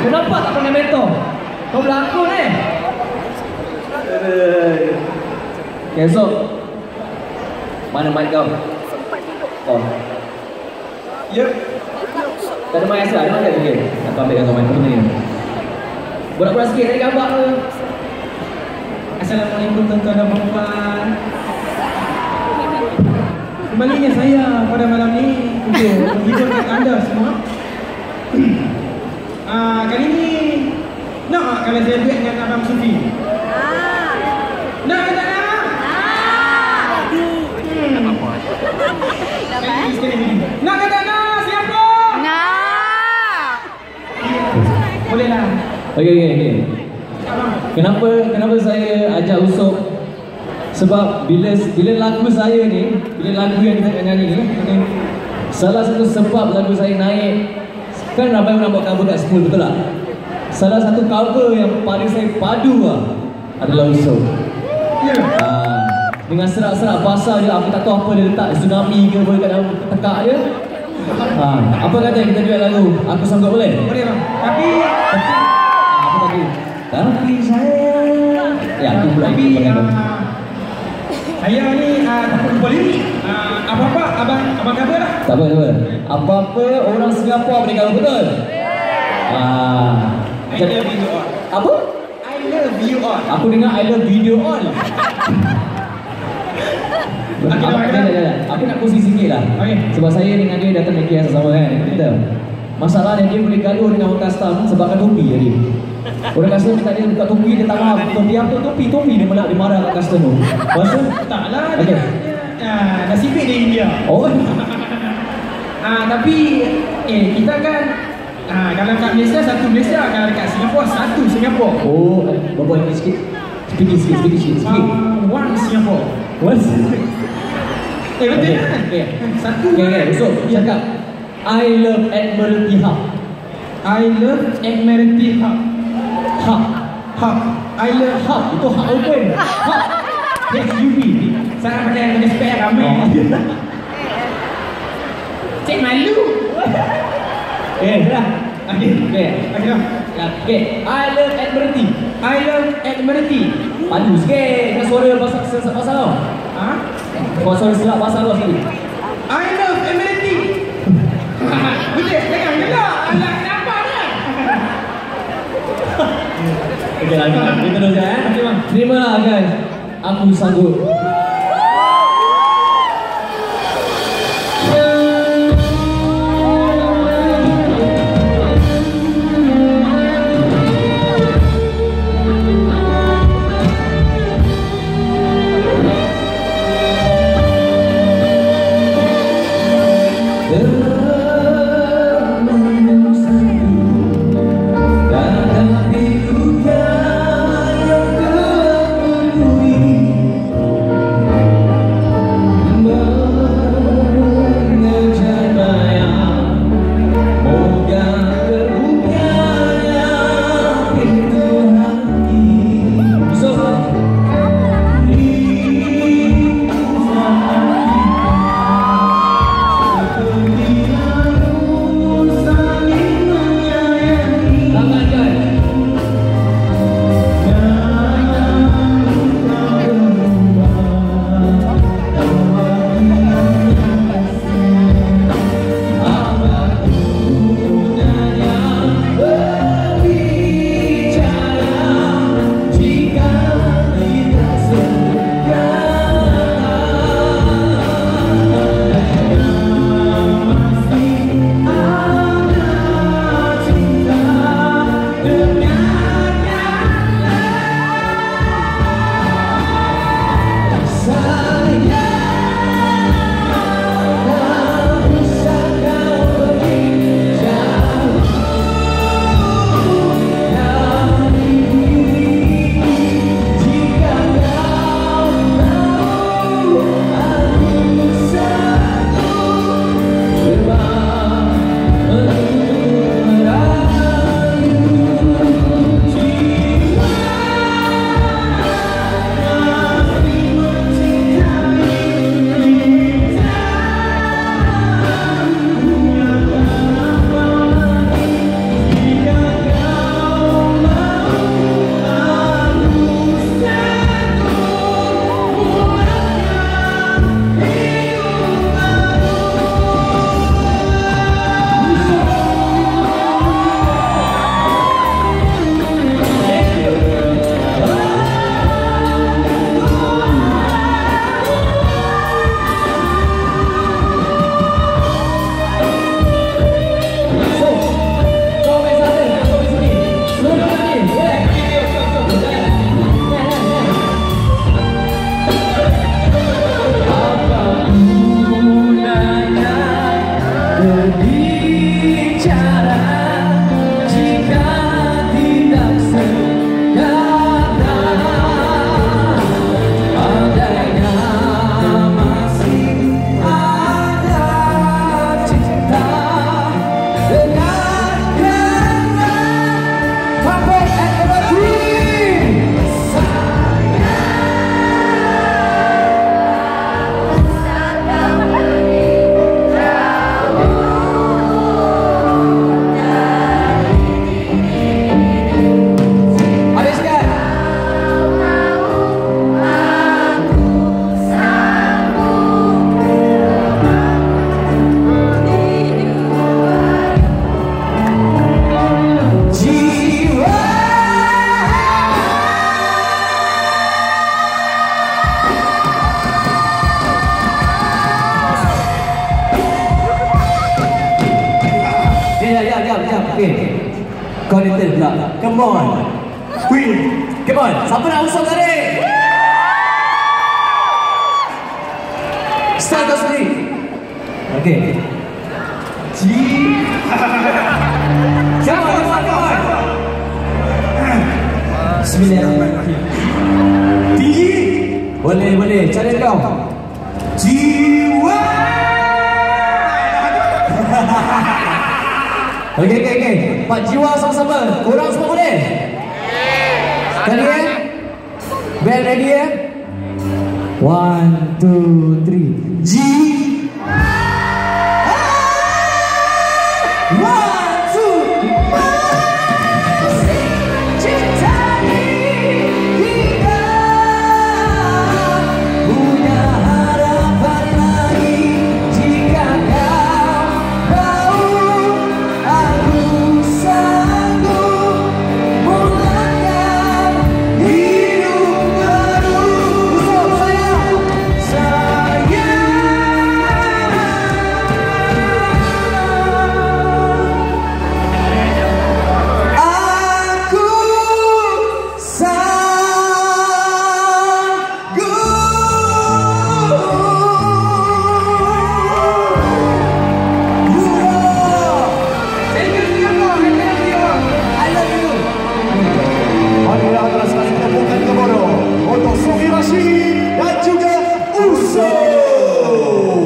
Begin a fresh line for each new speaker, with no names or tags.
Kenapa tak pakai mentor? Kau berlakon Okay, so mana mic kau? Oh. Ya. Tak ada mic asal, ada mic lagi. Aku ambilkan kau mic kau ni. Borak-borak sikit dari gambar tu. Assalamualaikum tuan-tuan dan puan-puan. Kembalinya saya pada malam ni untuk menghiburkan anda semua. Kali ni nak kalau saya duet dengan Abang Sufi? Nak ke tak nak? Nak ke tak nak? Siapa?
Nak.
Boleh lah.
Okay. Kenapa saya ajak Usop? Sebab bila lagu saya ni, bila lagu yang kita nyanyi ni, salah satu sebab lagu saya naik, kan ramai orang buat cover kat school, betul tak? Salah satu cover yang paling saya padu adalah Usop. Dengan serak-serak bahasa dia, aku tak tahu apa dia letak, tsunami ke apa kat dalam tekak dia. Apa kata kita duet lagu? Aku sanggup boleh?
Boleh bang. Tapi
apa tadi? Tapi saya aku pula
saya ni takut lupa lirik. Apa-apa abang cover lah.
Tak apa. Apa-apa orang Singapura boleh cover, betul?
I love you all.
Apa?
I love you all.
Aku dengar I love video all. Aku nak kongsi sikit lah. Sebab saya dengan dia datang negeri yang sama kan. Masalahnya dia boleh gaduh dengan orang custom sebabkan topi tadi. Orang custom minta dia buka topi, dia tak maaf. Topi apa? Topi dia marah kat custom tu. Maksud?
Taklah. Nasibik dia India.
Oh.
Tapi kita kan kalau kat Malaysia satu Malaysia, kalau dekat Singapura satu Singapura.
Oh, berapa lagi sikit? Speak sikit.
One Singapore.
What?
Betul kan? Satu.
So, cakap I love Admiralty Hub.
I love Admiralty Hub.
I love Hub. Itu hub open. Hub. HUB.
Saya pakai spare ramai. Cik malu.
Dah. Okay. I love Admiralty.
I love Admiralty.
Padu sikit. Dengan suara pasal kau. Kau suara silap pasal kau sikit.
I love Admiralty. Betul, jangan gelak. Alah, kenapa ni?
Okay lah, kita terus ya. Terima lah guys. Aku sanggup. Hotel pula. Come on. Queen. Come on. Siapa nak usap tadi? Start kau sendiri. Okay. Come on. Bismillahirrahmanirrahim. Tinggi. Boleh. Cara kau. Jiwa. Okay. Pak Jiwa sama-sama. Korang semua boleh? Ready ya? Band ready ya? 1, 2, 3. Jiwa.